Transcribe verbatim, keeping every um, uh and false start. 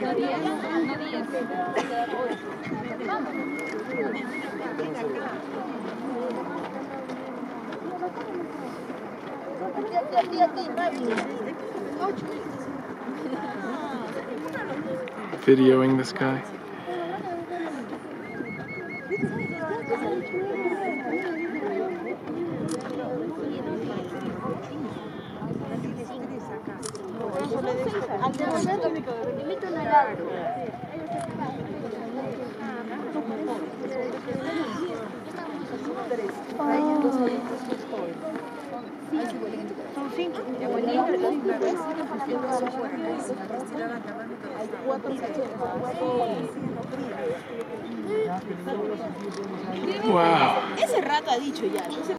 Videoing this guy. Son cinco. Wow. Ese rato ha dicho ya.